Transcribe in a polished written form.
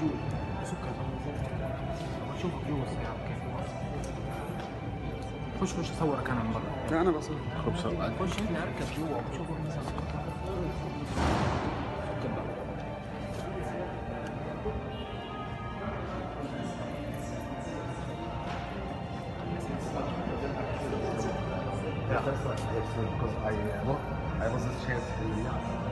جوا سكر. بشوفك جوا السيارة كيف. خش اصورك انا من برا. لا انا بصور. خش انت اركب جوا وبشوفك مثلا سكر بقى. Yeah, that's like because I was a chance to